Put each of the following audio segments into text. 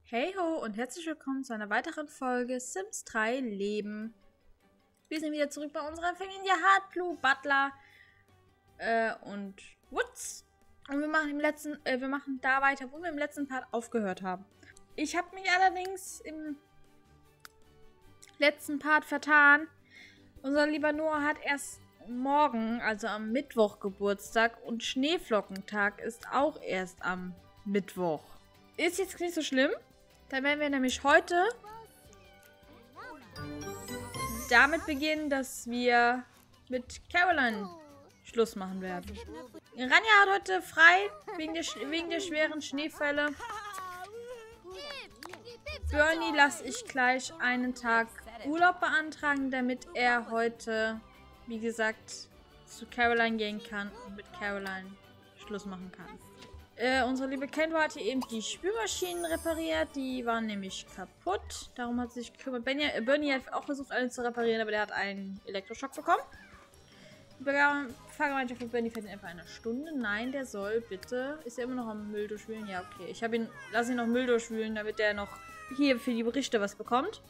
Hey ho und herzlich willkommen zu einer weiteren Folge Sims 3 Leben. Wir sind wieder zurück bei unserer Familie Hardblue, Butler und Woods. Und wir machen da weiter, wo wir im letzten Part aufgehört haben. Ich habe mich allerdings im letzten Part vertan. Unser lieber Noah hat erst morgen, also am Mittwoch, Geburtstag und Schneeflockentag ist auch erst am Mittwoch. Ist jetzt nicht so schlimm. Dann werden wir nämlich heute damit beginnen, dass wir mit Caroline Schluss machen werden. Ranja hat heute frei, wegen der schweren Schneefälle. Bernie lasse ich gleich einen Tag Urlaub beantragen, damit er heute, wie gesagt, zu Caroline gehen kann und mit Caroline Schluss machen kann. Unsere liebe Kendra hat hier eben die Spülmaschinen repariert. Die waren nämlich kaputt. Darum hat sie sich gekümmert. Bernie hat auch versucht, alles zu reparieren, aber der hat einen Elektroschock bekommen. Die Fahrgemeinschaft von Bernie fährt in etwa eine Stunde. Nein, der soll bitte. Ist er immer noch am Müll durchwühlen? Ja, okay. Lass ihn noch Müll durchwühlen, damit der noch hier für die Berichte was bekommt.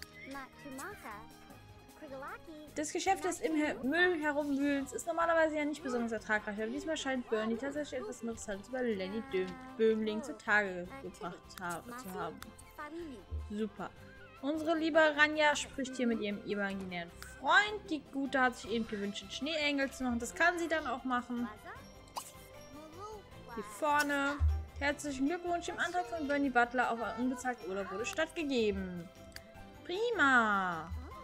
Das Geschäft des im Müll herumwühlens ist normalerweise ja nicht besonders ertragreich, aber diesmal scheint Bernie tatsächlich etwas Interessantes über Lenny Böhmling zutage gebracht zu haben. Super. Unsere liebe Ranja spricht hier mit ihrem imaginären Freund. Die Gute hat sich eben gewünscht, einen Schneeengel zu machen. Das kann sie dann auch machen. Hier vorne. Herzlichen Glückwunsch. Im Antrag von Bernie Butler auf einen unbezahlten Urlaub wurde stattgegeben. Prima.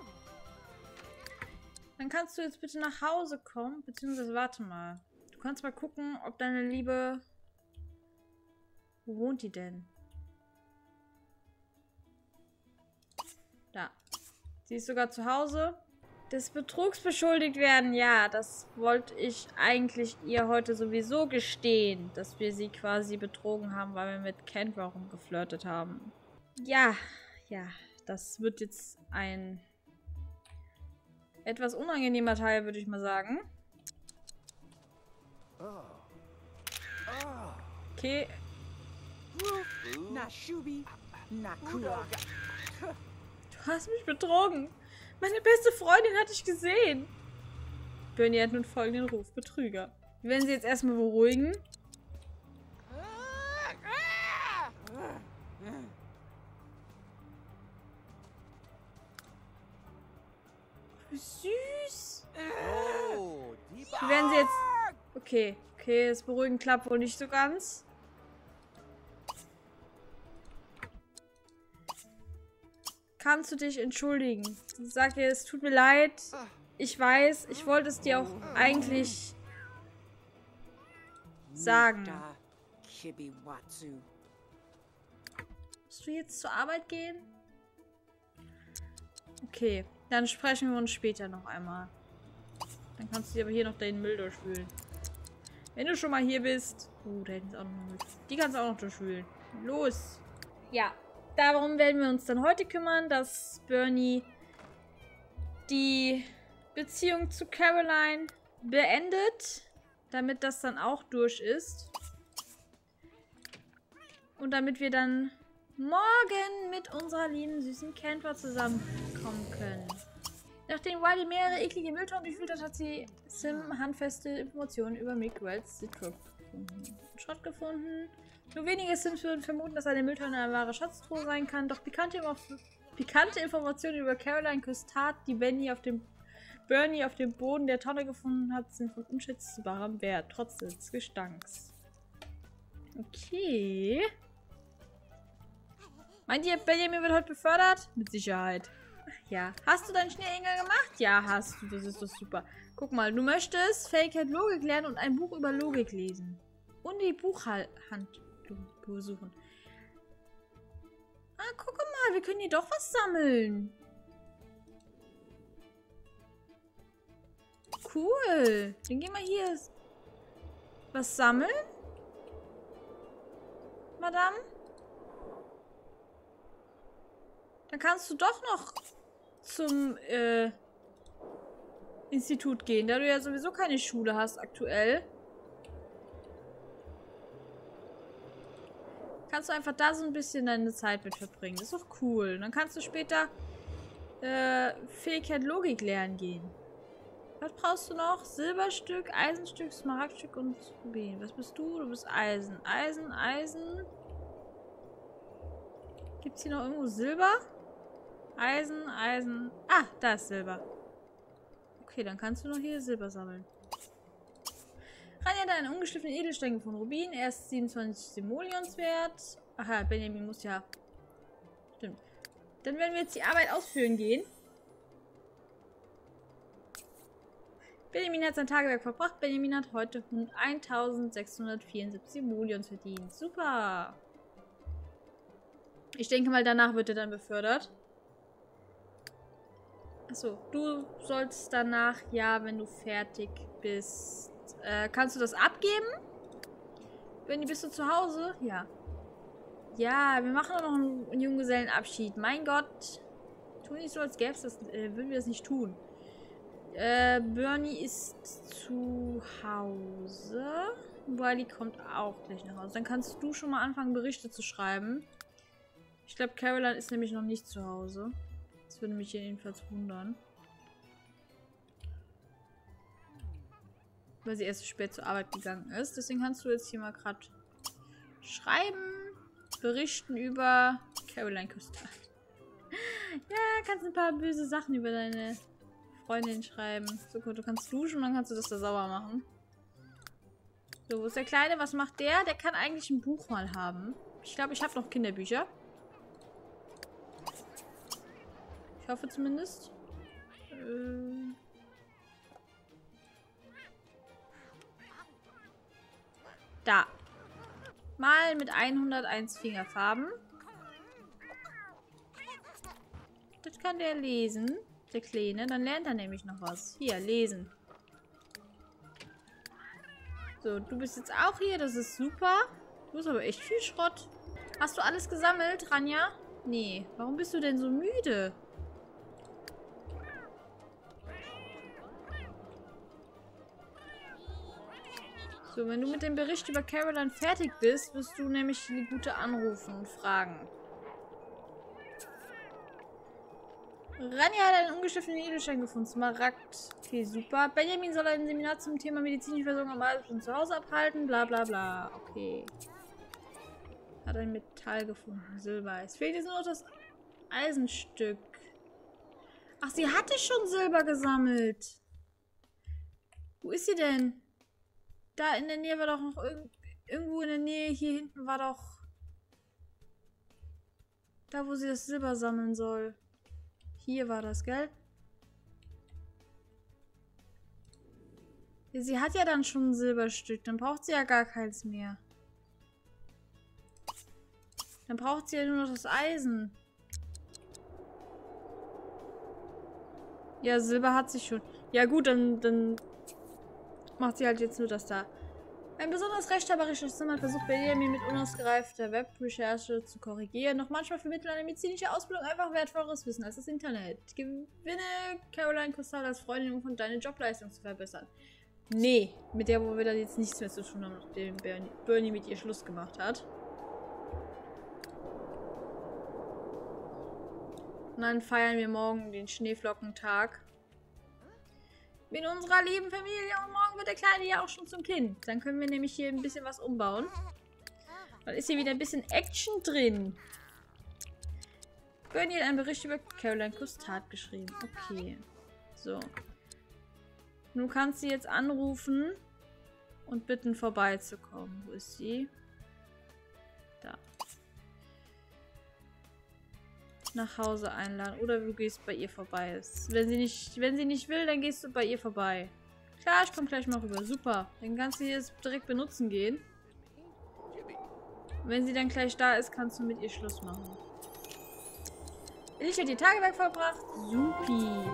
Dann kannst du jetzt bitte nach Hause kommen, beziehungsweise warte mal. Du kannst mal gucken, ob deine Liebe... Wo wohnt die denn? Da. Sie ist sogar zu Hause. Des Betrugs beschuldigt werden, ja, das wollte ich eigentlich ihr heute sowieso gestehen, dass wir sie quasi betrogen haben, weil wir mit Kendra rumgeflirtet haben. Ja, das wird jetzt ein... etwas unangenehmer Teil, würde ich mal sagen. Okay. Du hast mich betrogen. Meine beste Freundin hatte ich gesehen. Bernie hat nun folgenden Ruf. Betrüger. Wir werden sie jetzt erstmal beruhigen. Wie süß. Wir werden sie jetzt... Okay, das Beruhigen klappt wohl nicht so ganz. Kannst du dich entschuldigen? Sag ihr, es tut mir leid. Ich weiß, ich wollte es dir auch eigentlich sagen. Musst du jetzt zur Arbeit gehen? Okay, dann sprechen wir uns später noch einmal. Dann kannst du dir aber hier noch deinen Müll durchwühlen. Wenn du schon mal hier bist. Da hinten ist auch noch Müll. Die kannst du auch noch durchwühlen. Los. Ja, darum werden wir uns dann heute kümmern, dass Bernie die Beziehung zu Caroline beendet. Damit das dann auch durch ist. Und damit wir dann morgen mit unserer lieben, süßen Kendra zusammenkommen können. Nachdem Wiley mehrere eklige Mülltonnen durchwühlt hat, hat sie Sim handfeste Informationen über Mick Wells Schrott gefunden. Nur wenige Sims würden vermuten, dass eine Mülltonne eine wahre Schatztruhe sein kann, doch pikante Informationen über Caroline Custard, die Bernie auf dem Boden der Tonne gefunden hat, sind von unschätzbarem Wert, trotz des Gestanks. Okay. Meint ihr, Benjamin wird heute befördert? Mit Sicherheit. Ach ja. Hast du deinen Schneeengel gemacht? Ja, hast du. Das ist doch super. Guck mal, du möchtest Fähigkeit Logik lernen und ein Buch über Logik lesen. Und die Buchhandlung besuchen. Ah, guck mal, wir können hier doch was sammeln. Cool. Dann gehen wir hier was sammeln. Madame? Dann kannst du doch noch zum Institut gehen, da du ja sowieso keine Schule hast aktuell. kannst du einfach da so ein bisschen deine Zeit mit verbringen. Das ist doch cool. Dann kannst du später Fähigkeit Logik lernen gehen. Was brauchst du noch? Silberstück, Eisenstück, Smaragdstück und Rubin. Was bist du? Du bist Eisen. Eisen. Gibt es hier noch irgendwo Silber? Eisen. Ah, da ist Silber. Okay, dann kannst du noch hier Silber sammeln. Rania hat einen ungeschliffenen Edelstein gefunden. Rubin, er ist 27 Simoleons wert. Aha, Benjamin muss ja... Stimmt. Dann werden wir jetzt die Arbeit ausführen gehen. Benjamin hat sein Tagewerk verbracht. Benjamin hat heute 1674 Simoleons verdient. Super. Ich denke mal, danach wird er dann befördert. Achso, du sollst danach, ja, wenn du fertig bist. Kannst du das abgeben? Bist du zu Hause? Ja. Ja, wir machen auch noch einen Junggesellenabschied. Mein Gott. Tu nicht so, als gäbe es das. Würden wir das nicht tun. Bernie ist zu Hause. Wiley kommt auch gleich nach Hause. Dann kannst du schon mal anfangen, Berichte zu schreiben. Ich glaube, Caroline ist nämlich noch nicht zu Hause. Das würde mich hier jedenfalls wundern. Weil sie erst zu spät zur Arbeit gegangen ist. Deswegen kannst du jetzt hier mal gerade schreiben, berichten über Caroline Custard. Ja, kannst ein paar böse Sachen über deine Freundin schreiben. So gut, du kannst duschen und dann kannst du das da sauber machen. So, wo ist der Kleine? Was macht der? Der kann eigentlich ein Buch mal haben. Ich glaube, ich habe noch Kinderbücher. Ich hoffe zumindest. Da. Mal mit 101 Fingerfarben. Das kann der lesen. Der Kleine. Dann lernt er nämlich noch was. Hier, lesen. So, du bist jetzt auch hier. Das ist super. Du hast aber echt viel Schrott. Hast du alles gesammelt, Rania? Nee. Warum bist du denn so müde? So, wenn du mit dem Bericht über Caroline fertig bist, wirst du nämlich die Gute anrufen und fragen. Rania hat einen ungeschliffenen Edelstein gefunden. Smaragd. Okay, super. Benjamin soll ein Seminar zum Thema medizinische Versorgung am Bad von zu Hause abhalten. Bla bla bla. Okay. Hat ein Metall gefunden. Silber. Es fehlt jetzt nur noch das Eisenstück. Ach, sie hatte schon Silber gesammelt. Wo ist sie denn? Da in der Nähe war doch noch irgendwo in der Nähe. Hier hinten war doch... Da, wo sie das Silber sammeln soll. Hier war das, gell? Ja, sie hat ja dann schon ein Silberstück. Dann braucht sie ja gar keins mehr. Dann braucht sie ja nur noch das Eisen. Ja, Silber hat sie schon. Ja gut, dann macht sie halt jetzt nur das da. Ein besonders rechthaberisches Zimmer versucht Benjamin mit unausgereifter Webrecherche zu korrigieren. Doch manchmal vermittelt eine medizinische Ausbildung einfach wertvolleres Wissen als das Internet. Gewinne Caroline Custard als Freundin, um von deine Jobleistung zu verbessern. Nee, mit der, wo wir dann jetzt nichts mehr zu tun haben, nachdem Bernie mit ihr Schluss gemacht hat. Und dann feiern wir morgen den Schneeflockentag. Mit unserer lieben Familie und morgen wird der Kleine ja auch schon zum Kind. Dann können wir nämlich hier ein bisschen was umbauen. Dann ist hier wieder ein bisschen Action drin. Bernie hat einen Bericht über Caroline Custard geschrieben. Okay. So. Nun kannst du jetzt anrufen und bitten vorbeizukommen. Wo ist sie? Da. Nach Hause einladen. Oder du gehst bei ihr vorbei. Wenn sie nicht will, dann gehst du bei ihr vorbei. Klar, ich komme gleich mal rüber. Super. Dann kannst du hier direkt benutzen gehen. Wenn sie dann gleich da ist, kannst du mit ihr Schluss machen. Ich habe ihr Tagewerk verbracht. Supi.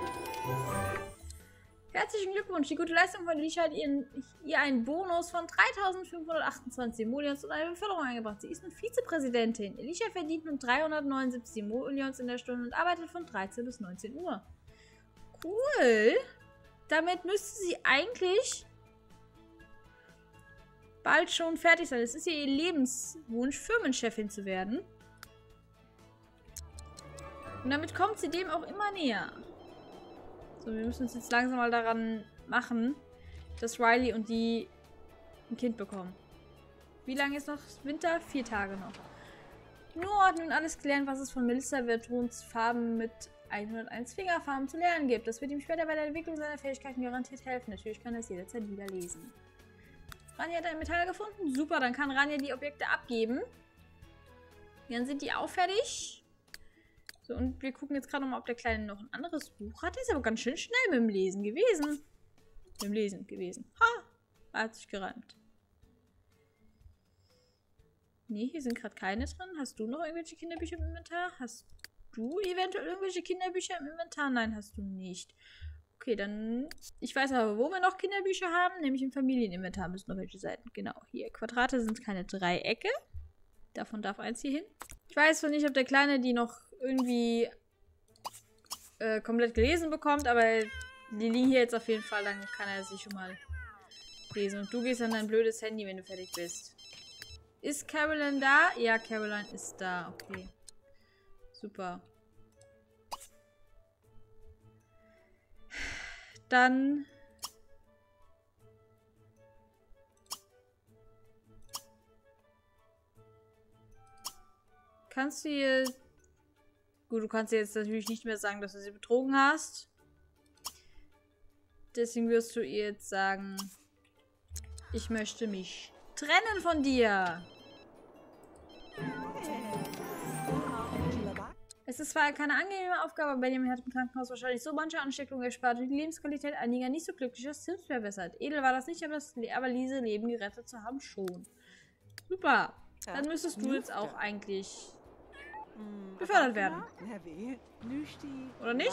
Herzlichen Glückwunsch. Die gute Leistung von Alicia hat ihr einen Bonus von 3.528 Simoleons und eine Beförderung eingebracht. Sie ist nun Vizepräsidentin. Alicia verdient nun 379 Simoleons in der Stunde und arbeitet von 13 bis 19 Uhr. Cool. Damit müsste sie eigentlich bald schon fertig sein. Es ist ihr Lebenswunsch, Firmenchefin zu werden. Und damit kommt sie dem auch immer näher. So, wir müssen uns jetzt langsam mal daran machen, dass Riley und die ein Kind bekommen. Wie lange ist noch Winter? 4 Tage noch. Nur ordnen und alles klären, was es von Melissa Vertrons Farben mit 101 Fingerfarben zu lernen gibt. Das wird ihm später bei der Entwicklung seiner Fähigkeiten garantiert helfen. Natürlich kann er es jederzeit wieder lesen. Rania hat ein Metall gefunden. Super, dann kann Rania die Objekte abgeben. Dann sind die auch fertig. So, und wir gucken jetzt gerade nochmal, ob der Kleine noch ein anderes Buch hat. Der ist aber ganz schön schnell mit dem Lesen gewesen. Ha! Hat sich gereimt. Nee, hier sind gerade keine drin. Hast du noch irgendwelche Kinderbücher im Inventar? Hast du eventuell irgendwelche Kinderbücher im Inventar? Nein, hast du nicht. Okay, dann... Ich weiß aber, wo wir noch Kinderbücher haben. Nämlich im Familieninventar müssen noch welche Seiten. Genau, hier. Quadrate sind keine Dreiecke. Davon darf eins hier hin. Ich weiß zwar nicht, ob der Kleine die noch irgendwie komplett gelesen bekommt, aber die liegen hier jetzt auf jeden Fall. Dann kann er sich schon mal lesen. Und du gehst an dein blödes Handy, wenn du fertig bist. Ist Caroline da? Ja, Caroline ist da. Okay. Super. Dann... Kannst du ihr... Gut, du kannst ihr jetzt natürlich nicht mehr sagen, dass du sie betrogen hast. Deswegen wirst du ihr jetzt sagen... Ich möchte mich trennen von dir. Es ist zwar keine angenehme Aufgabe, aber Benjamin hat im Krankenhaus wahrscheinlich so manche Ansteckungen erspart und die Lebensqualität einiger nicht so glücklicher Sims verbessert. Edel war das nicht, aber Lise Leben gerettet zu haben schon. Super. Dann müsstest du jetzt auch eigentlich befördert werden. Oder nicht?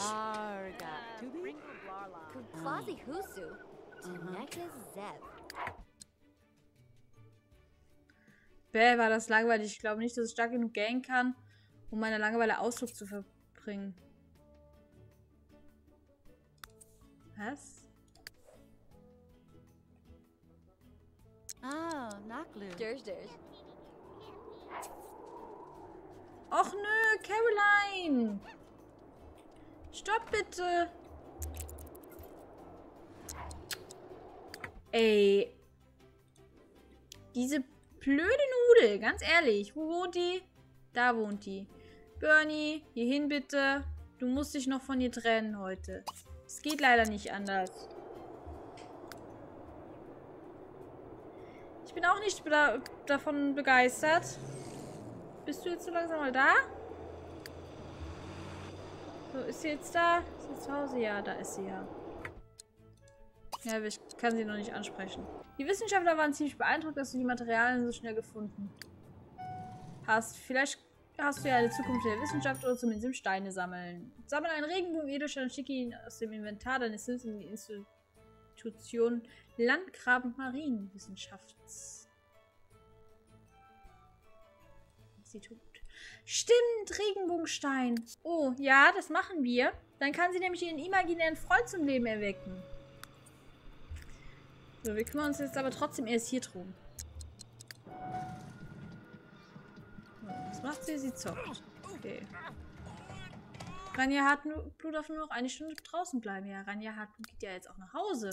Bäh, war das langweilig. Ich glaube nicht, dass ich stark genug gehen kann, um meine Langeweile Ausdruck zu verbringen. Was? Och nö, Caroline! Stopp bitte! Ey. Diese blöde Nudel, ganz ehrlich. Wo wohnt die? Da wohnt die. Bernie, hierhin bitte. Du musst dich noch von ihr trennen heute. Es geht leider nicht anders. Ich bin auch nicht davon begeistert. Bist du jetzt so langsam mal da? So, ist sie jetzt da? Ist sie zu Hause? Ja, da ist sie ja. Ja, ich kann sie noch nicht ansprechen. Die Wissenschaftler waren ziemlich beeindruckt, dass du die Materialien so schnell gefunden hast. Vielleicht hast du ja eine Zukunft in der Wissenschaft oder zumindest im Steine sammeln. Sammle einen Regenbogen Edelstein und schicke ihn aus dem Inventar deines Sims in die Institution Landgraben Marienwissenschafts. Institut. Stimmt, Regenbogenstein. Oh, ja, das machen wir. Dann kann sie nämlich ihren imaginären Freund zum Leben erwecken. So, wir kümmern uns jetzt aber trotzdem erst hier drum. So, was macht sie? Sie zockt. Okay. Rania Hartmut darf nur noch eine Stunde draußen bleiben. Ja, Rania Hartmut geht ja jetzt auch nach Hause.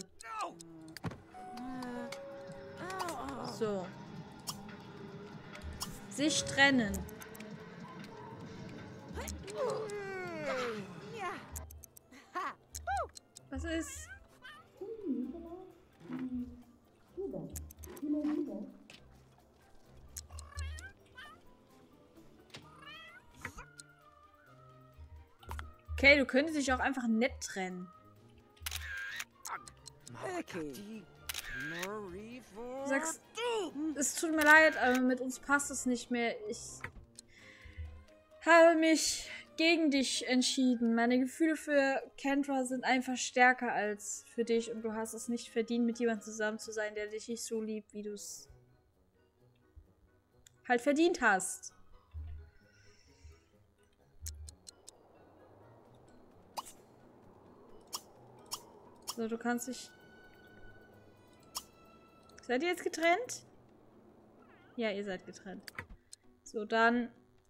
So. Sich trennen. Was ist? Okay, du könntest dich auch einfach nett trennen. Du sagst, es tut mir leid, aber mit uns passt es nicht mehr. Ich habe mich gegen dich entschieden. Meine Gefühle für Kendra sind einfach stärker als für dich und du hast es nicht verdient, mit jemandem zusammen zu sein, der dich nicht so liebt, wie du es halt verdient hast. So, du kannst dich... Seid ihr jetzt getrennt? Ja, ihr seid getrennt. So, dann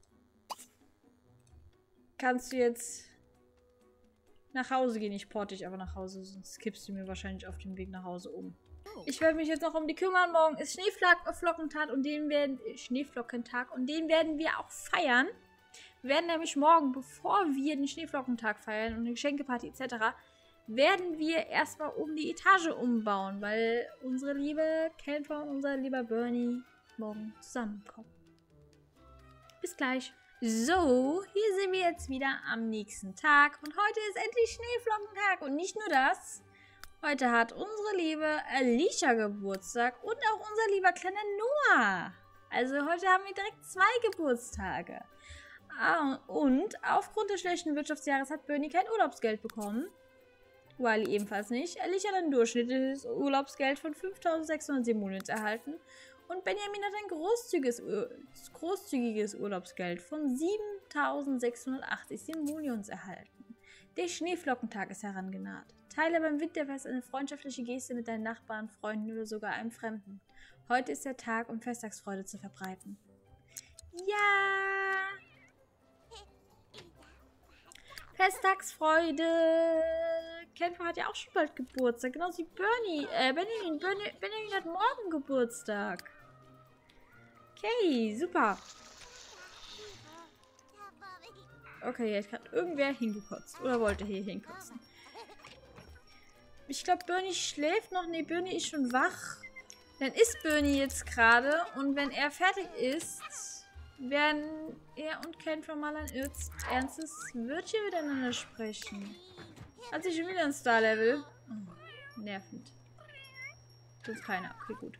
kannst du jetzt nach Hause gehen. Ich porte dich aber nach Hause, sonst kippst du mir wahrscheinlich auf dem Weg nach Hause um. Ich werde mich jetzt noch um die kümmern. Morgen ist Schneeflockentag und den werden wir auch feiern. Wir werden nämlich morgen, bevor wir den Schneeflockentag feiern und eine Geschenkeparty etc., werden wir erstmal um die Etage umbauen, weil unsere liebe Kelfer und unser lieber Bernie morgen zusammenkommen. Bis gleich. So, hier sind wir jetzt wieder am nächsten Tag und heute ist endlich Schneeflockentag und nicht nur das. Heute hat unsere liebe Alicia Geburtstag und auch unser lieber kleiner Noah. Also heute haben wir direkt 2 Geburtstage. Und aufgrund des schlechten Wirtschaftsjahres hat Bernie kein Urlaubsgeld bekommen. Wiley ebenfalls nicht. Alicia hat ein durchschnittliches Urlaubsgeld von 5.600 Simoleons erhalten. Und Benjamin hat ein großzügiges Urlaubsgeld von 7.680 Simoleons erhalten. Der Schneeflockentag ist herangenaht. Teile beim Winterfest eine freundschaftliche Geste mit deinen Nachbarn, Freunden oder sogar einem Fremden. Heute ist der Tag, um Festtagsfreude zu verbreiten. Ja! Festtagsfreude! Kelfer hat ja auch schon bald Geburtstag, genauso wie Bernie. Benjamin hat morgen Geburtstag. Okay, super. Okay, jetzt hat irgendwer hingekotzt. Oder wollte hier hinkotzen. Ich glaube, Bernie schläft noch. Ne, Bernie ist schon wach. Dann isst Bernie jetzt gerade. Und wenn er fertig ist, werden er und Kelfer mal ein ernstes Wörtchen miteinander sprechen. Hat sich schon wieder ein Star-Level. Oh, nervend. Sonst keiner. Okay, gut.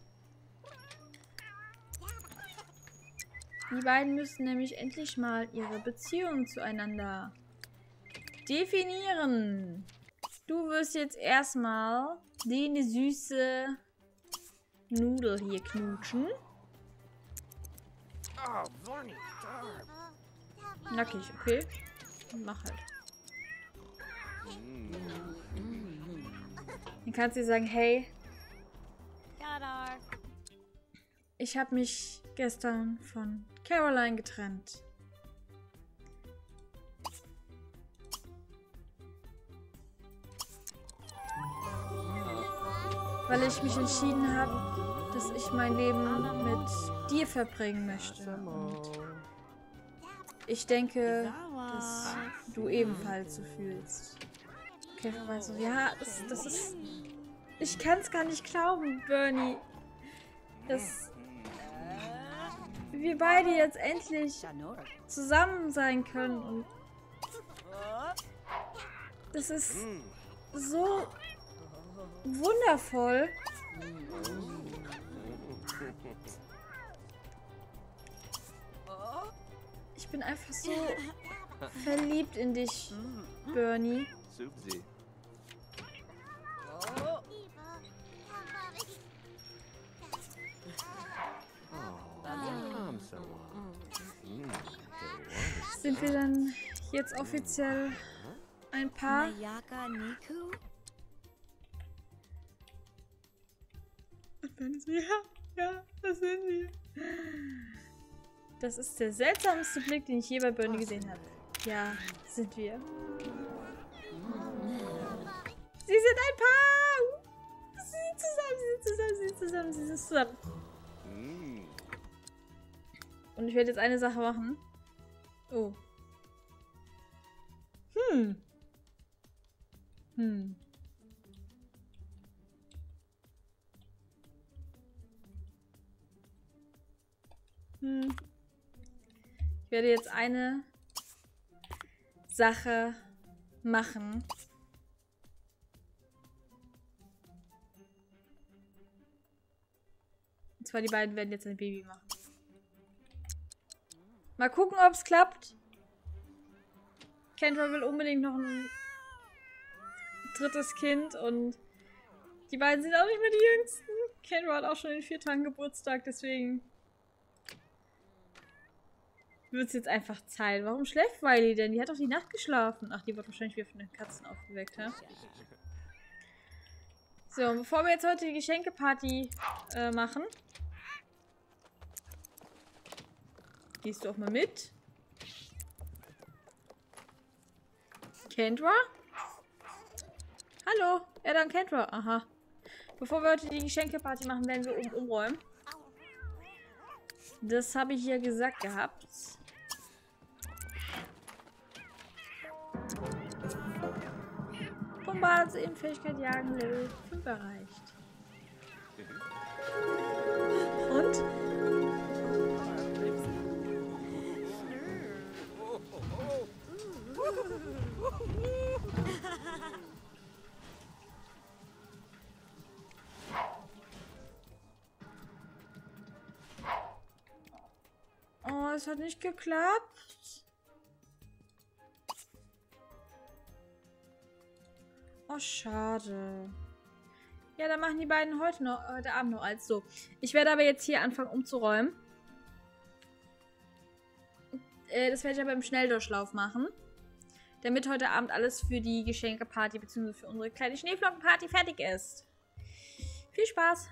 Die beiden müssen nämlich endlich mal ihre Beziehung zueinander definieren. Du wirst jetzt erstmal die süße Nudel hier knutschen. Nackig, okay. Mach halt. Dann kannst du sagen, hey, ich habe mich gestern von Caroline getrennt. Weil ich mich entschieden habe, dass ich mein Leben mit dir verbringen möchte. Und ich denke, dass du ebenfalls so fühlst. Käfer war so, ja, das ist... Ich kann es gar nicht glauben, Bernie. Dass wir beide jetzt endlich zusammen sein können. Und das ist so wundervoll. Ich bin einfach so verliebt in dich, Bernie. Sind wir dann jetzt offiziell ein Paar? Und dann ist ja, das sind wir. Das ist der seltsamste Blick, den ich je bei Bernie gesehen habe. Ja, sind wir. Sie sind ein Paar! Sie sind zusammen. Und ich werde jetzt eine Sache machen. Oh. Ich werde jetzt eine Sache machen. Und zwar die beiden werden jetzt ein Baby machen. Mal gucken, ob es klappt. Kendra will unbedingt noch ein drittes Kind und die beiden sind auch nicht mehr die Jüngsten. Kendra hat auch schon in 4 Tagen Geburtstag, deswegen wird es jetzt einfach Zeit. Warum schläft Wiley denn? Die hat doch die Nacht geschlafen. Ach, die wird wahrscheinlich wieder von den Katzen aufgeweckt, hä? So, bevor wir jetzt heute die Geschenkeparty machen, Gehst du auch mal mit? Kendra? Hallo? Ja, dann Kendra. Aha. Bevor wir heute die Geschenkeparty machen, werden wir oben umräumen. Das habe ich ja gesagt gehabt. Bombards in Fähigkeit jagen, Level 5 erreicht. Und? Oh, es hat nicht geklappt. Oh, schade. Ja, dann machen die beiden heute Abend noch als so. Ich werde aber jetzt hier anfangen umzuräumen. Das werde ich aber im Schnelldurchlauf machen. Damit heute Abend alles für die Geschenkeparty bzw. für unsere kleine Schneeflockenparty fertig ist. Viel Spaß!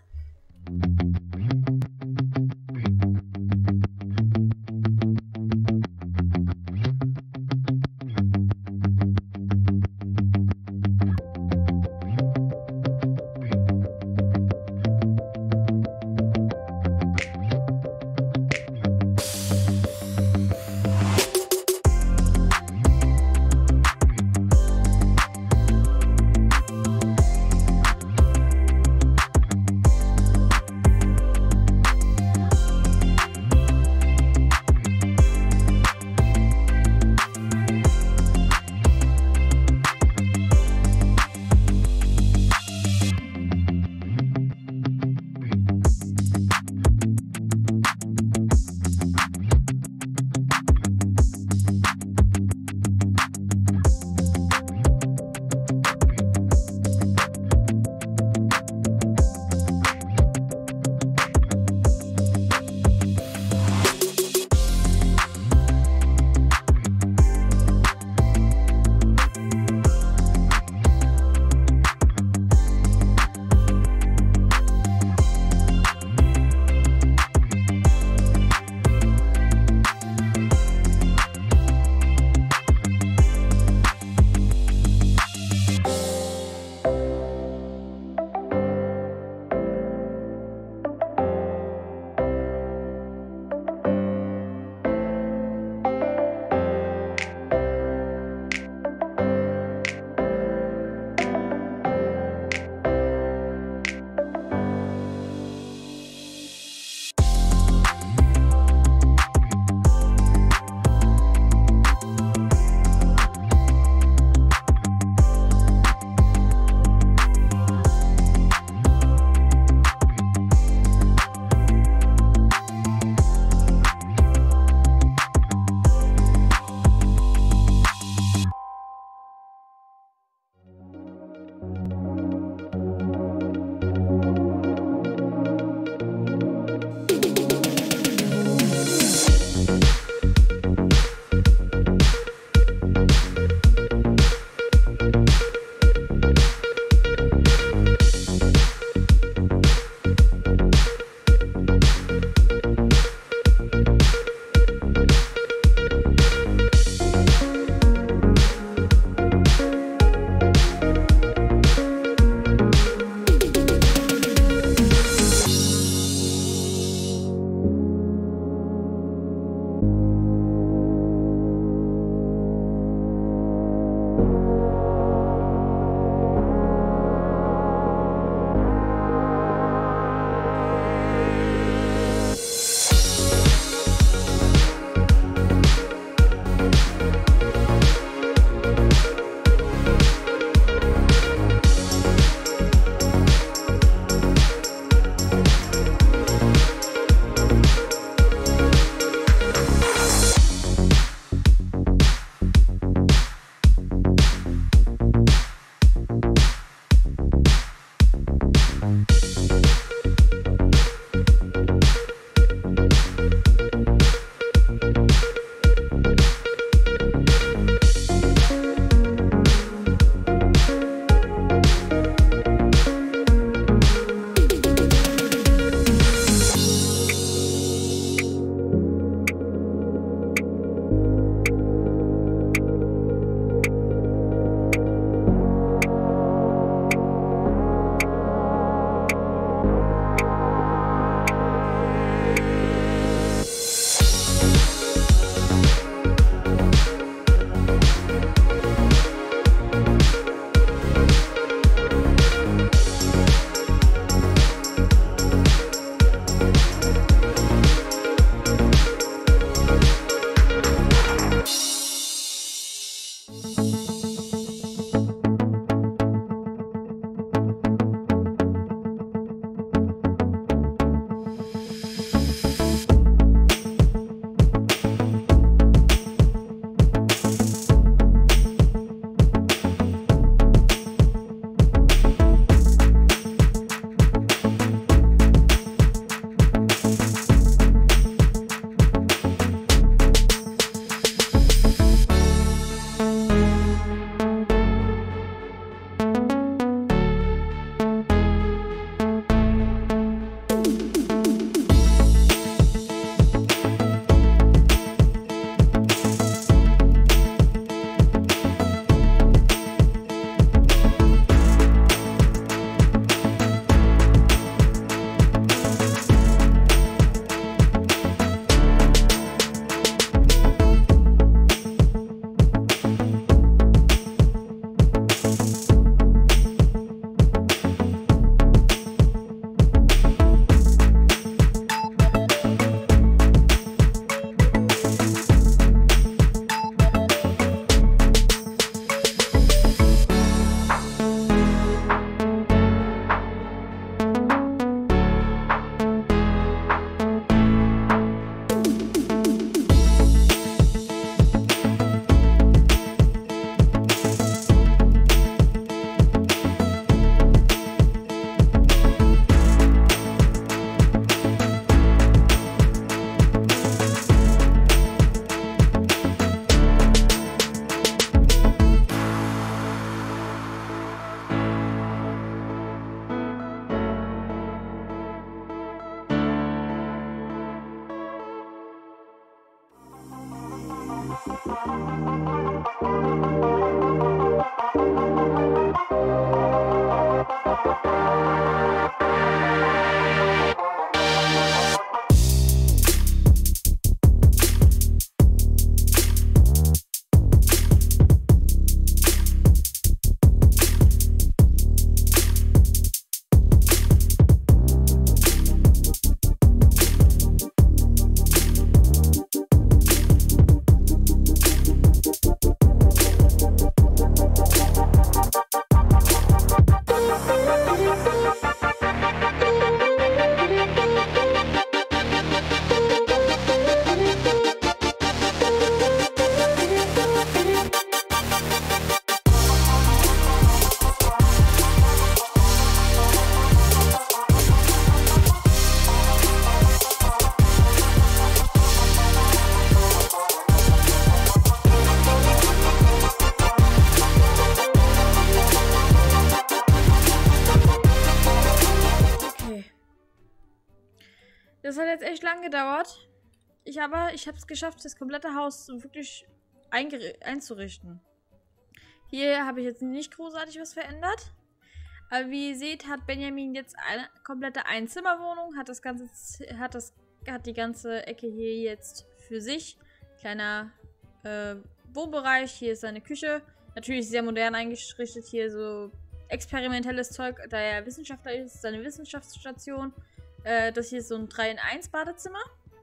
hat jetzt echt lang gedauert. Ich habe es geschafft, das komplette Haus wirklich einzurichten. Hier habe ich jetzt nicht großartig was verändert. Aber wie ihr seht, hat Benjamin jetzt eine komplette Einzimmerwohnung, hat die ganze Ecke hier jetzt für sich. Kleiner Wohnbereich, hier ist seine Küche. Natürlich sehr modern eingerichtet, hier so experimentelles Zeug, da er Wissenschaftler ist, seine Wissenschaftsstation. Das hier ist so ein 3-in-1 Badezimmer.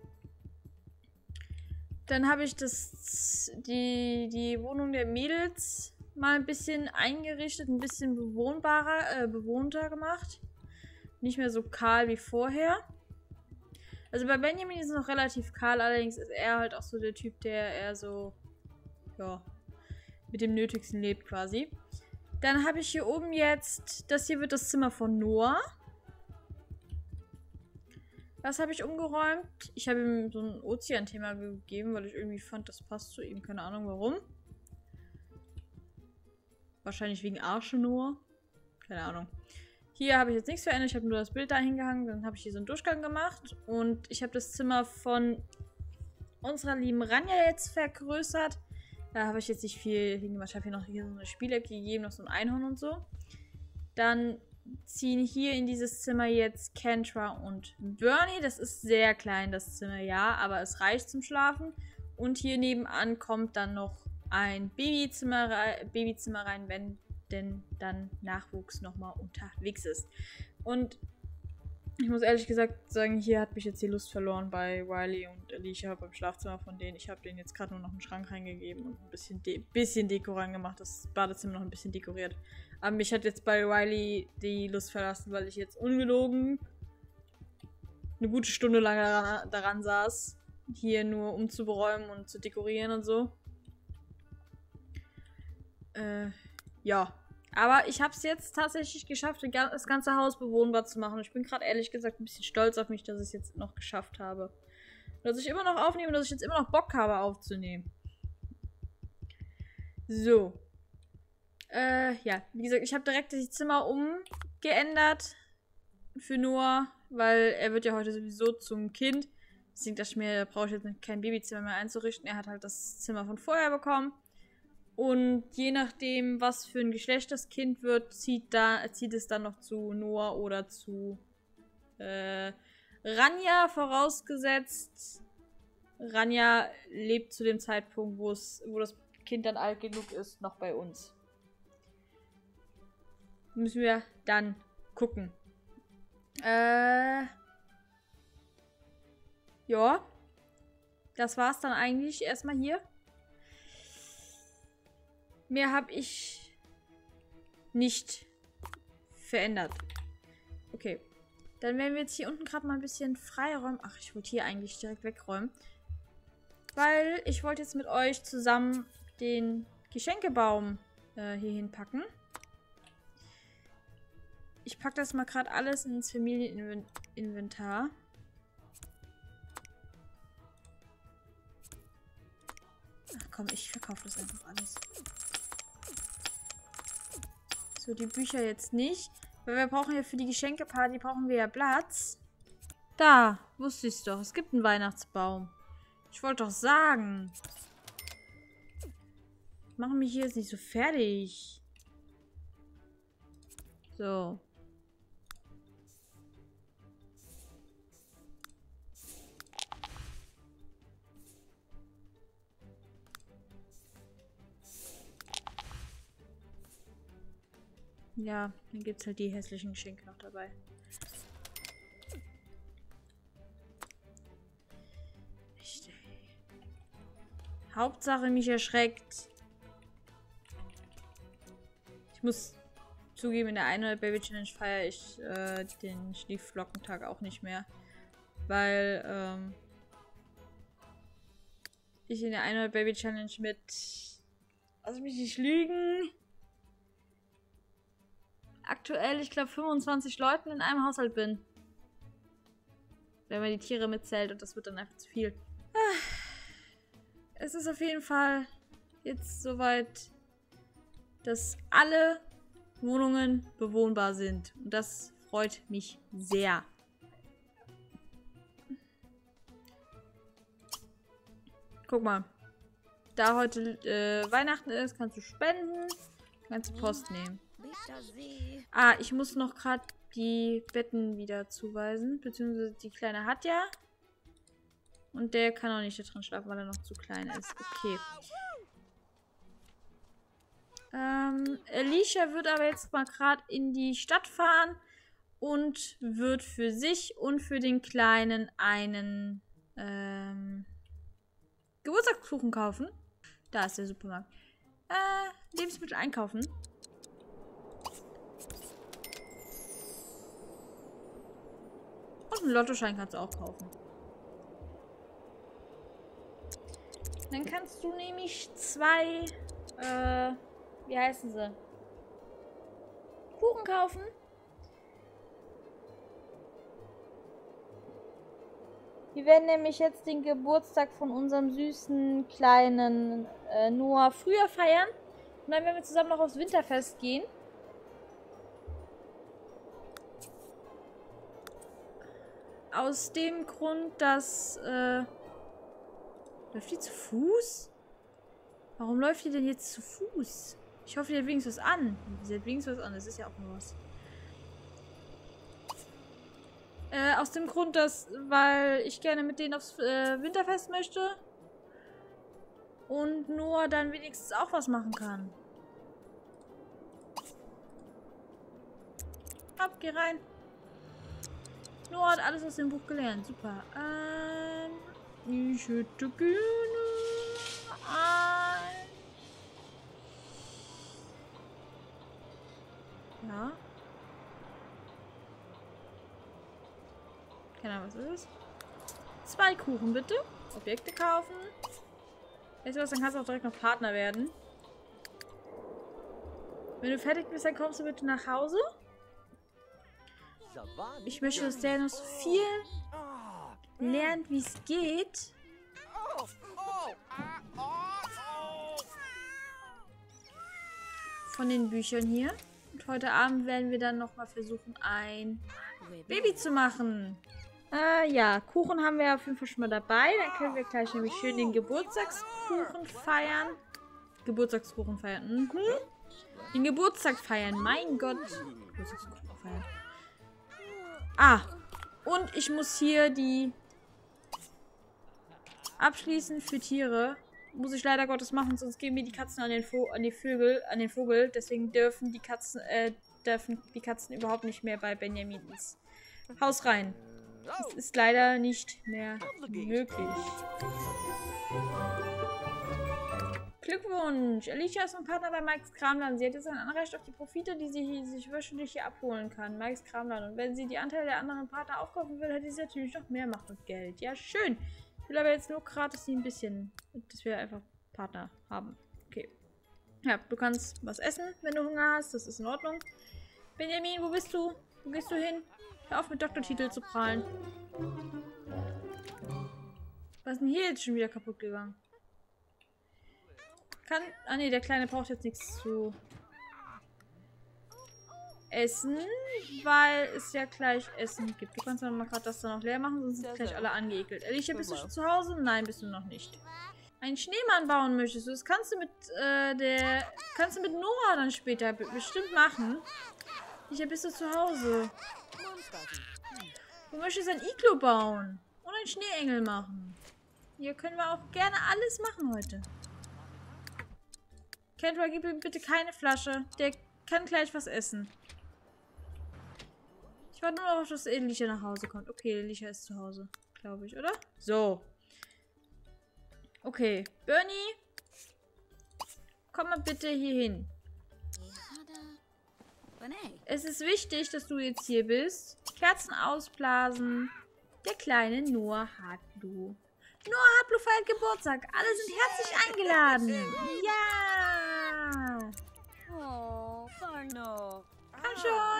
Dann habe ich die Wohnung der Mädels mal ein bisschen eingerichtet, ein bisschen bewohnter gemacht. Nicht mehr so kahl wie vorher. Also bei Benjamin ist es noch relativ kahl, allerdings ist er halt auch so der Typ, der eher so, ja, mit dem Nötigsten lebt quasi. Dann habe ich hier oben jetzt, das hier wird das Zimmer von Noah. Das habe ich umgeräumt. Ich habe ihm so ein Ozean-Thema gegeben, weil ich irgendwie fand, das passt zu ihm. Keine Ahnung warum. Wahrscheinlich wegen Arsche Noah. Keine Ahnung. Hier habe ich jetzt nichts verändert. Ich habe nur das Bild da hingehangen. Dann habe ich hier so einen Durchgang gemacht. Und ich habe das Zimmer von unserer lieben Ranja jetzt vergrößert. Da habe ich jetzt nicht viel hingemacht. Ich habe hier so eine Spielecke gegeben, noch so ein Einhorn und so. Dann ziehen hier in dieses Zimmer jetzt Kentra und Bernie. Das ist sehr klein, das Zimmer, ja, aber es reicht zum Schlafen. Und hier nebenan kommt dann noch ein Babyzimmer rein, wenn denn dann Nachwuchs nochmal unterwegs ist. Und ich muss ehrlich gesagt sagen, hier hat mich jetzt die Lust verloren bei Riley und Alicia beim Schlafzimmer von denen. Ich habe denen jetzt gerade nur noch einen Schrank reingegeben und ein bisschen Deko reingemacht, das Badezimmer noch ein bisschen dekoriert. Aber mich hat jetzt bei Riley die Lust verlassen, weil ich jetzt ungelogen eine gute Stunde lang daran saß, hier nur umzuberäumen und zu dekorieren und so. Ja. Aber ich habe es jetzt tatsächlich geschafft, das ganze Haus bewohnbar zu machen. Und ich bin gerade ehrlich gesagt ein bisschen stolz auf mich, dass ich es jetzt noch geschafft habe. Dass ich immer noch aufnehme und dass ich jetzt immer noch Bock habe aufzunehmen. So. Ja, wie gesagt, ich habe direkt das Zimmer umgeändert für Noah, weil er wird ja heute sowieso zum Kind. Deswegen dachte ich mir, da brauche ich jetzt kein Babyzimmer mehr einzurichten. Er hat halt das Zimmer von vorher bekommen. Und je nachdem, was für ein Geschlecht das Kind wird, zieht es dann noch zu Noah oder zu Ranja, vorausgesetzt. Ranja lebt zu dem Zeitpunkt, wo das Kind dann alt genug ist, noch bei uns. Müssen wir dann gucken. Ja. Das war's dann eigentlich erstmal hier. Mehr habe ich nicht verändert. Okay. Dann werden wir jetzt hier unten gerade mal ein bisschen freiräumen. Ach, ich wollte hier eigentlich direkt wegräumen. Weil ich wollte jetzt mit euch zusammen den Geschenkebaum hier hinpacken. Ich packe das mal gerade alles ins Familieninventar. Ach komm, ich verkaufe das einfach alles. So, die Bücher jetzt nicht. Weil wir brauchen ja für die Geschenkeparty, brauchen wir ja Platz. Da, wusste ich's doch. Es gibt einen Weihnachtsbaum. Ich wollte doch sagen. Machen mich hier jetzt nicht so fertig. So. Ja, dann gibt es halt die hässlichen Geschenke noch dabei. Richtig. Hauptsache mich erschreckt. Ich muss zugeben, in der 100 Baby Challenge feiere ich den Schneeflockentag auch nicht mehr. Weil ich in der 100 Baby Challenge mit, lass mich nicht lügen, aktuell, ich glaube, 25 Leuten in einem Haushalt bin. Wenn man die Tiere mitzählt und das wird dann einfach zu viel. Es ist auf jeden Fall jetzt soweit, dass alle Wohnungen bewohnbar sind. Und das freut mich sehr. Guck mal. Da heute Weihnachten ist, kannst du spenden. Kannst du Post nehmen. Ah, ich muss noch gerade die Betten wieder zuweisen. Beziehungsweise die Kleine hat ja. Und der kann auch nicht da drin schlafen, weil er noch zu klein ist. Okay. Alicia wird aber jetzt mal gerade in die Stadt fahren und wird für sich und für den Kleinen einen Geburtstagskuchen kaufen. Da ist der Supermarkt. Lebensmittel einkaufen. Und einen Lottoschein kannst du auch kaufen. Dann kannst du nämlich 2, wie heißen sie? Kuchen kaufen. Wir werden nämlich jetzt den Geburtstag von unserem süßen kleinen Noah früher feiern. Und dann werden wir zusammen noch aufs Winterfest gehen. Aus dem Grund, dass läuft die zu Fuß? Warum läuft die denn jetzt zu Fuß? Ich hoffe, die hat wenigstens was an. Sie hat wenigstens was an. Das ist ja auch nur was. Aus dem Grund, weil ich gerne mit denen aufs Winterfest möchte. Und Noah dann wenigstens auch was machen kann. Ab, geh rein. Noah hat alles aus dem Buch gelernt. Super. Ich hätte gerne ein... Ja. Keine Ahnung, was das ist. 2 Kuchen, bitte. Objekte kaufen. Weißt du was, dann kannst du auch direkt noch Partner werden. Wenn du fertig bist, dann kommst du bitte nach Hause. Ich möchte, dass der noch so viel lernt, wie es geht. Von den Büchern hier. Und heute Abend werden wir dann nochmal versuchen, ein Baby zu machen. Ja, Kuchen haben wir auf jeden Fall schon mal dabei. Dann können wir gleich nämlich schön den Geburtstagskuchen feiern. Geburtstagskuchen feiern. Mhm. Den Geburtstag feiern. Mein Gott. Geburtstagskuchen feiern. Ah. Und ich muss hier die abschließen für Tiere. Muss ich leider Gottes machen, sonst geben mir die Katzen an den Vogel. Deswegen dürfen die Katzen überhaupt nicht mehr bei Benjamin ins Haus rein. Das ist leider nicht mehr möglich. Glückwunsch! Alicia ist ein Partner bei Mikes Kramladen. Sie hat jetzt ein Anrecht auf die Profite, die sie sich wöchentlich hier abholen kann. Mikes Kramladen. Und wenn sie die Anteile der anderen Partner aufkaufen will, hätte sie natürlich noch mehr Macht und Geld. Ja, schön! Ich will aber jetzt nur gerade, dass wir einfach Partner haben. Okay. Ja, du kannst was essen, wenn du Hunger hast. Das ist in Ordnung. Benjamin, wo bist du? Wo gehst du hin? Hör auf mit Doktortitel zu prahlen. Was ist denn hier jetzt schon wieder kaputt gegangen? Ah ne, der Kleine braucht jetzt nichts zu essen, weil es ja gleich Essen gibt. Du kannst dann mal gerade das da noch leer machen, sonst sind gleich alle angeekelt. Alicia, bist du schon zu Hause? Nein, bist du noch nicht. Einen Schneemann bauen möchtest du? Das kannst du mit Noah dann später bestimmt machen. Alicia, bist du zu Hause? Du möchtest ein Iglo bauen und einen Schneeengel machen. Hier können wir auch gerne alles machen heute. Kendra, gib ihm bitte keine Flasche. Der kann gleich was essen. Ich warte nur noch, dass Alicia nach Hause kommt. Okay, Alicia ist zu Hause, glaube ich, oder? So. Okay, Bernie. Komm mal bitte hier hin. Es ist wichtig, dass du jetzt hier bist. Kerzen ausblasen. Der kleine Noah Hartlu. Noah Hartlu feiert Geburtstag. Alle sind herzlich eingeladen. Ja. Komm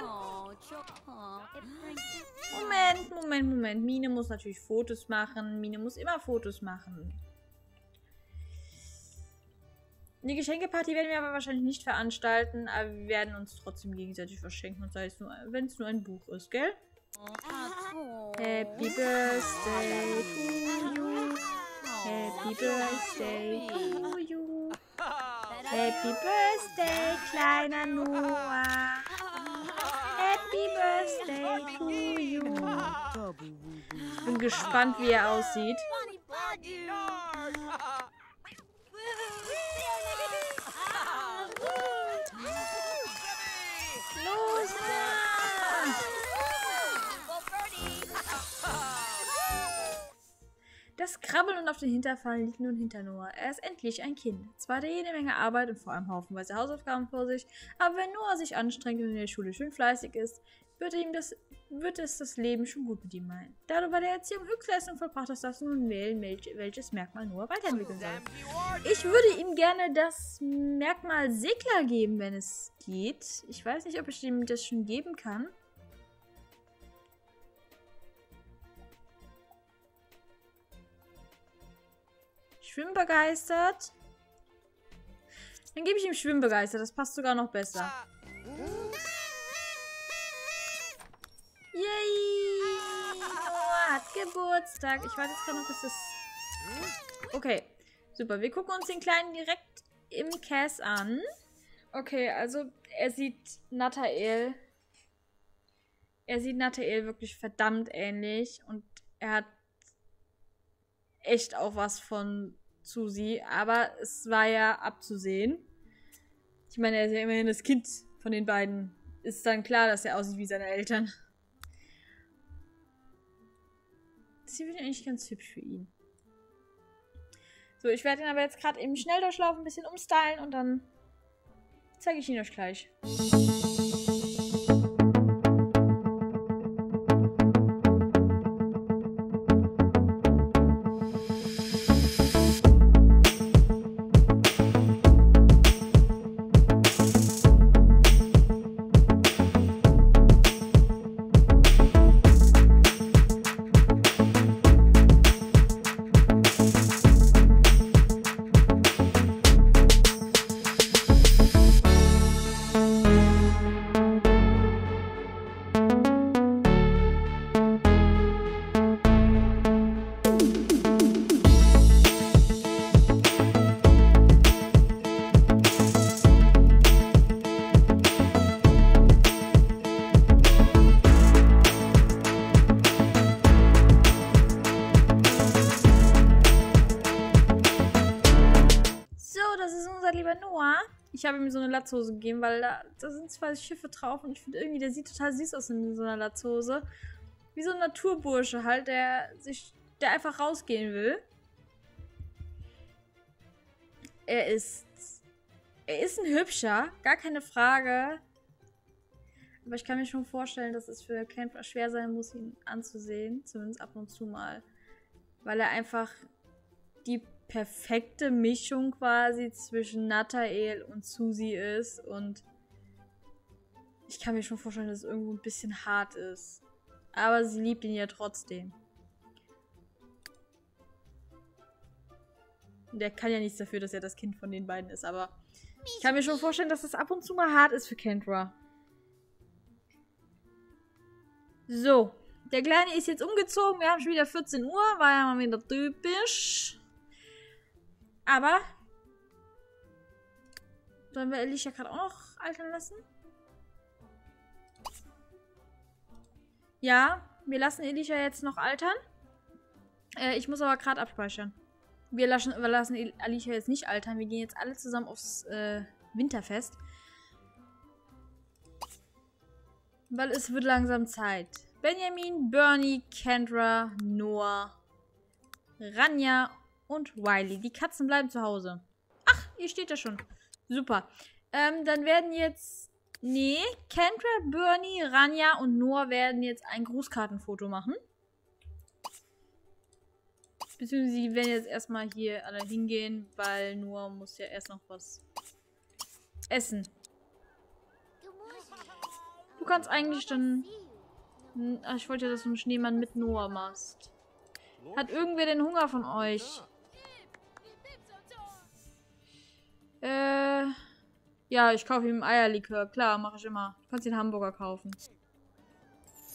schon. Moment. Mine muss natürlich Fotos machen. Mine muss immer Fotos machen. Eine Geschenkeparty werden wir aber wahrscheinlich nicht veranstalten, aber wir werden uns trotzdem gegenseitig was schenken, und sei es nur, wenn es nur ein Buch ist, gell? Happy Birthday to you. Happy Happy Birthday to you. Happy Birthday, kleiner Noah. Happy Birthday to you. Ich bin gespannt, wie er aussieht. Los, das Krabbeln und auf den Hinterfallen liegt nun hinter Noah. Er ist endlich ein Kind. Zwar hat er jede Menge Arbeit und vor allem haufenweise Hausaufgaben vor sich, aber wenn Noah sich anstrengt und in der Schule schön fleißig ist, wird es das Leben schon gut mit ihm meinen. Da du bei der Erziehung Höchstleistung vollbracht hast, darfst du nun wählen, welches Merkmal Noah weiterentwickeln soll. Ich würde ihm gerne das Merkmal Segler geben, wenn es geht. Ich weiß nicht, ob ich ihm das schon geben kann. Schwimmbegeistert. Dann gebe ich ihm Schwimmbegeistert. Das passt sogar noch besser. Yay! Noah hat Geburtstag. Ich warte jetzt gerade noch, bis das... Okay, super. Wir gucken uns den Kleinen direkt im Cass an. Okay, also er sieht Nathael wirklich verdammt ähnlich. Und er hat echt auch was von Susie, aber es war ja abzusehen. Ich meine, er ist ja immerhin das Kind von den beiden. Ist dann klar, dass er aussieht wie seine Eltern. Das hier wird eigentlich ganz hübsch für ihn. So, ich werde ihn aber jetzt gerade im Schnelldurchlauf ein bisschen umstylen und dann zeige ich ihn euch gleich. Ich habe ihm so eine Latzhose gegeben, weil da sind 2 Schiffe drauf und ich finde irgendwie, der sieht total süß aus in so einer Latzhose. Wie so ein Naturbursche halt, der einfach rausgehen will. Er ist ein Hübscher, gar keine Frage. Aber ich kann mir schon vorstellen, dass es für Kendra schwer sein muss, ihn anzusehen. Zumindest ab und zu mal. Weil er einfach die perfekte Mischung quasi zwischen Nathael und Susie ist. Und ich kann mir schon vorstellen, dass es irgendwo ein bisschen hart ist. Aber sie liebt ihn ja trotzdem. Der kann ja nichts dafür, dass er das Kind von den beiden ist, aber ich kann mir schon vorstellen, dass es ab und zu mal hart ist für Kendra. So, der Kleine ist jetzt umgezogen. Wir haben schon wieder 14 Uhr, war ja mal wieder typisch. Aber sollen wir Alicia gerade auch noch altern lassen? Ja, wir lassen Alicia jetzt noch altern. Ich muss aber gerade abspeichern. Wir lassen Alicia jetzt nicht altern. Wir gehen jetzt alle zusammen aufs Winterfest. Weil es wird langsam Zeit. Benjamin, Bernie, Kendra, Noah, Rania und Wiley. Die Katzen bleiben zu Hause. Ach, hier steht ja schon. Super. Dann werden jetzt... Nee, Kendra, Bernie, Rania und Noah werden jetzt ein Grußkartenfoto machen. Beziehungsweise sie werden jetzt erstmal hier alle hingehen, weil Noah muss ja erst noch was essen. Du kannst eigentlich dann... Ach, ich wollte ja, dass du einen Schneemann mit Noah machst. Hat irgendwer den Hunger von euch? Ja, ich kaufe ihm Eierlikör. Klar, mache ich immer. Du kannst den Hamburger kaufen.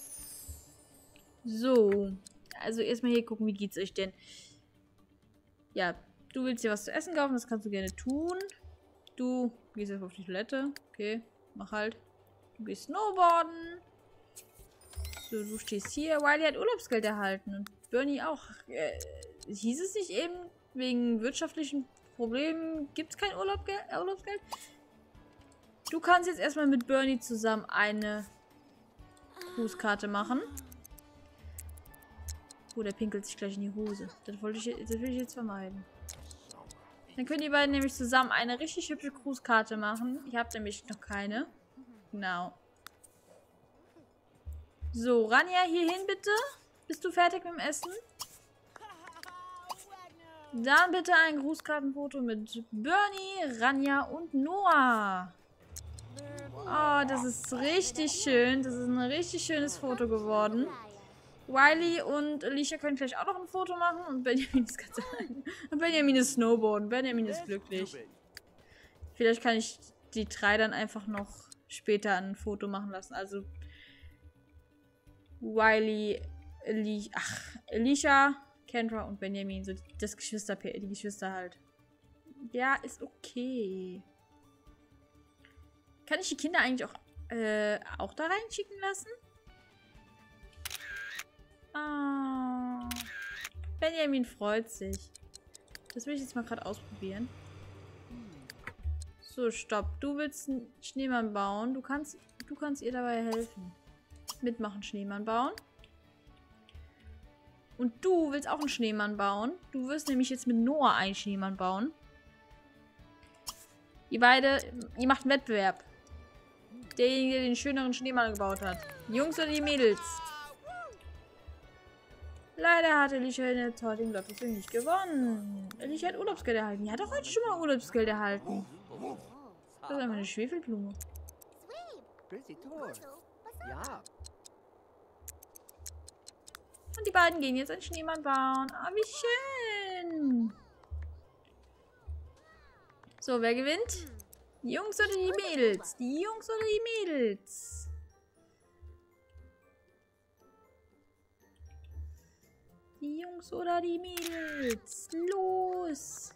So. Also erstmal hier gucken, wie geht's euch denn? Ja, du willst dir was zu essen kaufen, das kannst du gerne tun. Du gehst jetzt auf die Toilette. Okay, mach halt. Du gehst snowboarden. So, du stehst hier. Riley hat Urlaubsgeld erhalten und Bernie auch. Hieß es nicht eben, wegen wirtschaftlichen Problemen gibt es kein Urlaubsgeld? Du kannst jetzt erstmal mit Bernie zusammen eine Grußkarte machen. Oh, der pinkelt sich gleich in die Hose. Das will ich jetzt vermeiden. Dann können die beiden nämlich zusammen eine richtig hübsche Grußkarte machen. Ich habe nämlich noch keine. Genau. So, Rania, hierhin bitte. Bist du fertig mit dem Essen? Dann bitte ein Grußkartenfoto mit Bernie, Rania und Noah. Oh, das ist richtig schön. Das ist ein richtig schönes Foto geworden. Riley und Alicia können vielleicht auch noch ein Foto machen. Und Benjamin ist ganz allein. Und Benjamin ist snowboarden. Benjamin ist glücklich. Vielleicht kann ich die drei dann einfach noch später ein Foto machen lassen. Also Riley, Alicia, Kendra und Benjamin. So die Geschwister halt. Ja, ist okay. Kann ich die Kinder eigentlich auch da reinschicken lassen? Ah. Benjamin freut sich. Das will ich jetzt mal gerade ausprobieren. So, stopp. Du willst einen Schneemann bauen. Du kannst ihr dabei helfen. Mitmachen, Schneemann bauen. Und du willst auch einen Schneemann bauen. Du wirst nämlich jetzt mit Noah einen Schneemann bauen. Ihr macht einen Wettbewerb. Derjenige, der den schöneren Schneemann gebaut hat. Die Jungs oder die Mädels? Leider hat Alicia in der heutigen Lotto nicht gewonnen. Alicia hat Urlaubsgeld erhalten. Die hat doch heute schon mal Urlaubsgeld erhalten. Das ist einfach eine Schwefelblume. Und die beiden gehen jetzt einen Schneemann bauen. Ah, wie schön. So, wer gewinnt? Die Jungs oder die Mädels? Die Jungs oder die Mädels? Die Jungs oder die Mädels? Los!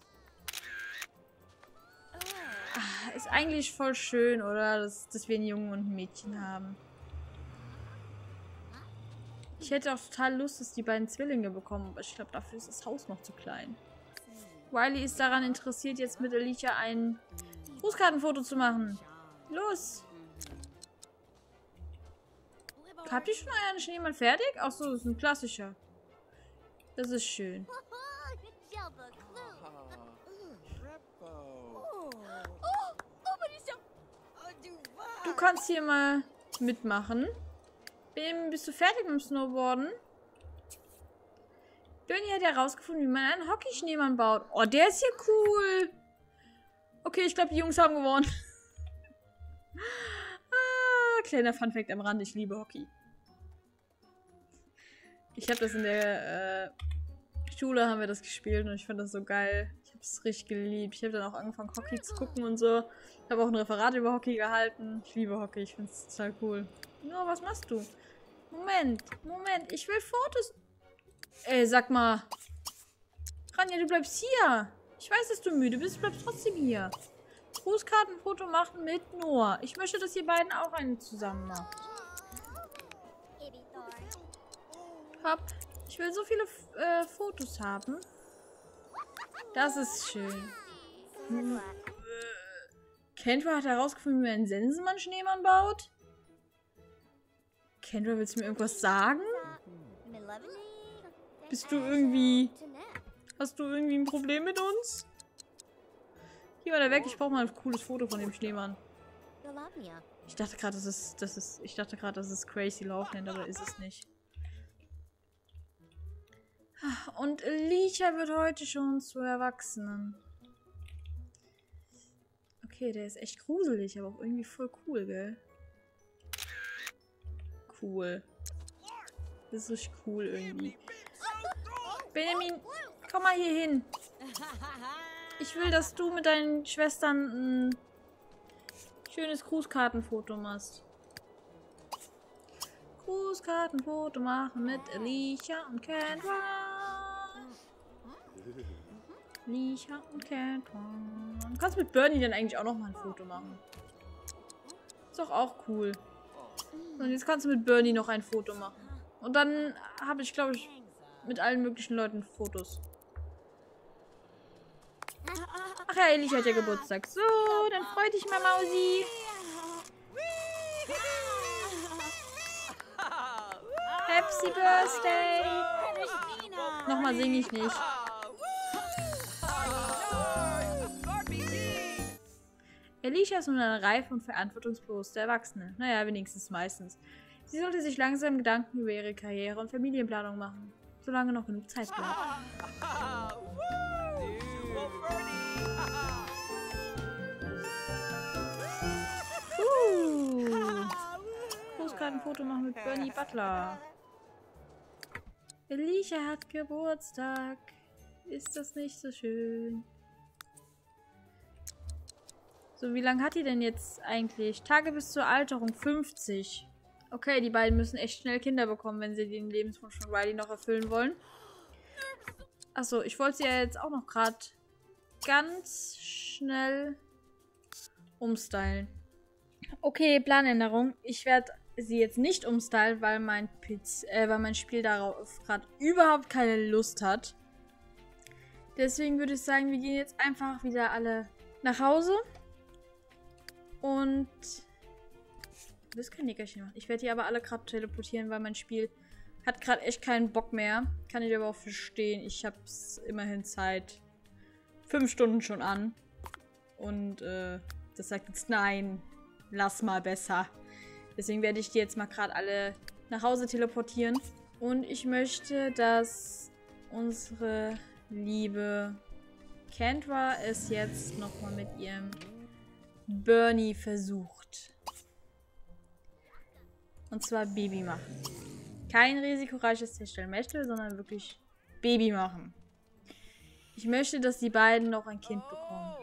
Ah, ist eigentlich voll schön, oder? Dass wir einen Jungen und ein Mädchen haben. Ich hätte auch total Lust, dass die beiden Zwillinge bekommen, aber ich glaube, dafür ist das Haus noch zu klein. Riley ist daran interessiert, jetzt mit Alicia ein Grußkartenfoto zu machen. Los! Habt ihr schon euren Schneemann fertig? Ach so, das ist ein klassischer. Das ist schön. Du kannst hier mal mitmachen. Bist du fertig mit dem Snowboarden? Bernie hat herausgefunden, wie man einen Hockeyschneemann baut. Oh, der ist hier cool. Okay, ich glaube, die Jungs haben gewonnen. Kleiner Funfact am Rand. Ich liebe Hockey. Ich habe das in der Schule haben wir das gespielt und ich fand das so geil. Ich habe es richtig geliebt. Ich habe dann auch angefangen, Hockey zu gucken und so. Ich habe auch ein Referat über Hockey gehalten. Ich liebe Hockey. Ich finde es total cool. Nur, was machst du? Moment. Ich will Fotos. Ey, sag mal. Rania, du bleibst hier. Ich weiß, dass du müde bist. Du bleibst trotzdem hier. Grußkartenfoto machen mit Noah. Ich möchte, dass ihr beiden auch eine zusammen macht. Ich will so viele Fotos haben. Das ist schön. Kendra hat herausgefunden, wie man einen Sensenmann-Schneemann baut. Kendra, willst du mir irgendwas sagen? Hast du irgendwie ein Problem mit uns? Geh mal da weg, ich brauche mal ein cooles Foto von dem Schneemann. Ich dachte gerade, das ist Crazy Laufland, aber ist es nicht. Und Alicia wird heute schon zu Erwachsenen. Okay, der ist echt gruselig, aber auch irgendwie voll cool, gell? Cool. Das ist richtig cool irgendwie. Benjamin, komm mal hier hin. Ich will, dass du mit deinen Schwestern ein schönes Grußkartenfoto machst. Grußkartenfoto machen mit Alicia und Kendra. Licha und Kendra. Du kannst mit Bernie dann eigentlich auch noch mal ein Foto machen. Ist doch auch cool. Und jetzt kannst du mit Bernie noch ein Foto machen. Und dann habe ich, glaube ich, mit allen möglichen Leuten Fotos. Ach ja, Elisha hat ja Geburtstag. So, dann freu dich mal, Mausi. Happy Birthday. Nochmal singe ich nicht. Elisha ist nun eine reife und verantwortungsbewusste Erwachsene. Naja, wenigstens meistens. Sie sollte sich langsam Gedanken über ihre Karriere und Familienplanung machen. Solange noch genug Zeit bleibt. Ich muss gerade ein Foto machen mit Bernie Butler. Elisha hat Geburtstag. Ist das nicht so schön? So, wie lange hat die denn jetzt eigentlich? Tage bis zur Alterung 50. Okay, die beiden müssen echt schnell Kinder bekommen, wenn sie den Lebenswunsch von Riley noch erfüllen wollen. Achso, ich wollte sie ja jetzt auch noch gerade ganz schnell umstylen. Okay, Planänderung. Ich werde sie jetzt nicht umstylen, weil mein Spiel darauf gerade überhaupt keine Lust hat. Deswegen würde ich sagen, wir gehen jetzt einfach wieder alle nach Hause. Und du willst kein Nickerchen machen. Ich werde die aber alle gerade teleportieren, weil mein Spiel hat gerade echt keinen Bock mehr. Kann ich aber auch verstehen. Ich habe es immerhin seit 5 Stunden schon an. Und das sagt jetzt nein, lass mal besser. Deswegen werde ich die jetzt mal gerade alle nach Hause teleportieren. Und ich möchte, dass unsere liebe Kendra es jetzt nochmal mit ihrem Bernie versucht. Und zwar Baby machen. Kein risikoreiches Herstellmechtel, sondern wirklich Baby machen. Ich möchte, dass die beiden noch ein Kind bekommen.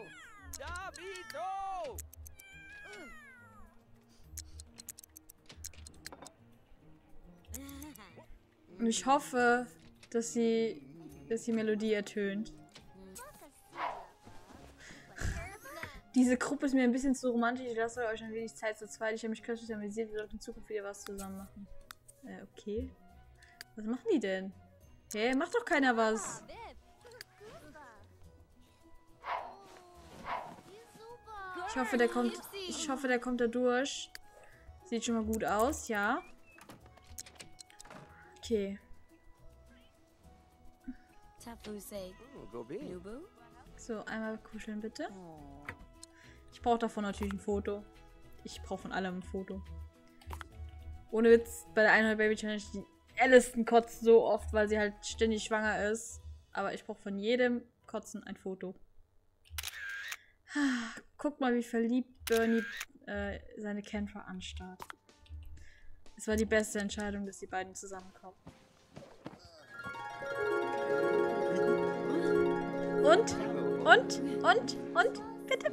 Und ich hoffe, dass die Melodie ertönt. Diese Gruppe ist mir ein bisschen zu romantisch. Ich lasse euch ein wenig Zeit zu zweit. Ich habe mich köstlich amüsiert. Wir sollten in Zukunft wieder was zusammen machen. Okay. Was machen die denn? Hä, macht doch keiner was. Ich hoffe, der kommt da durch. Sieht schon mal gut aus, ja. Okay. So, einmal kuscheln bitte. Ich brauche davon natürlich ein Foto. Ich brauche von allem ein Foto. Ohne Witz, bei der 100 Baby Challenge, die Allison kotzt so oft, weil sie halt ständig schwanger ist. Aber ich brauche von jedem Kotzen ein Foto. Guck mal, wie verliebt Bernie seine Kendra anstarrt. Es war die beste Entscheidung, dass die beiden zusammenkommen. Und? Bitte.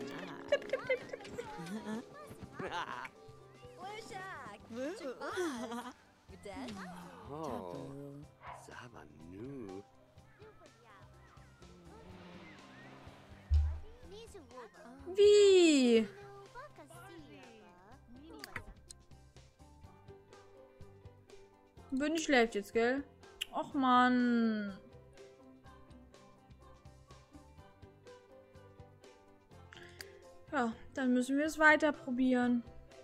Wie? Bernie schläft jetzt, gell? Och, Mann. Ja, dann müssen wir es weiter probieren.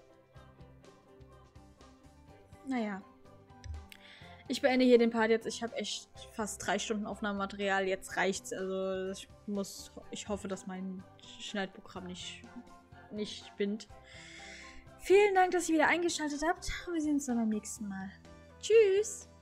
Naja. Ich beende hier den Part jetzt. Ich habe echt fast 3 Stunden Aufnahmematerial. Jetzt reicht's. Also ich hoffe, dass mein Schneidprogramm nicht spinnt. Vielen Dank, dass ihr wieder eingeschaltet habt. Wir sehen uns dann beim nächsten Mal. Tschüss!